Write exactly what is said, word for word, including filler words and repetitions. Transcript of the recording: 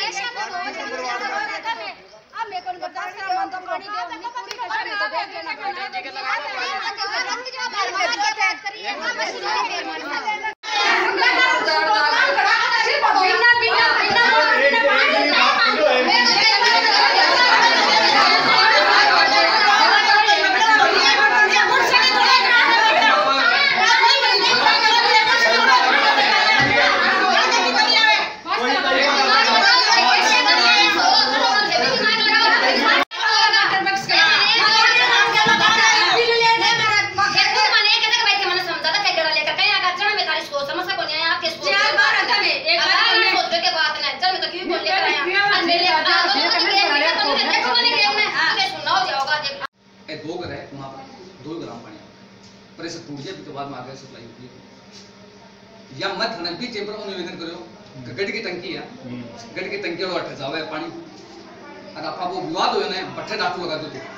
दो घर है वहाँ पर दो ग्राम पानी प्रेशर टूट जाए तो बाद में आगे सप्लाई होती है या मत होना भी चेंबर में निवेदन करो गड्ढे की टंकी है गड्ढे की टंकी और अठ जावे पानी अगर आप वो विवाद हो ना भट्ठे डाकू लगा दो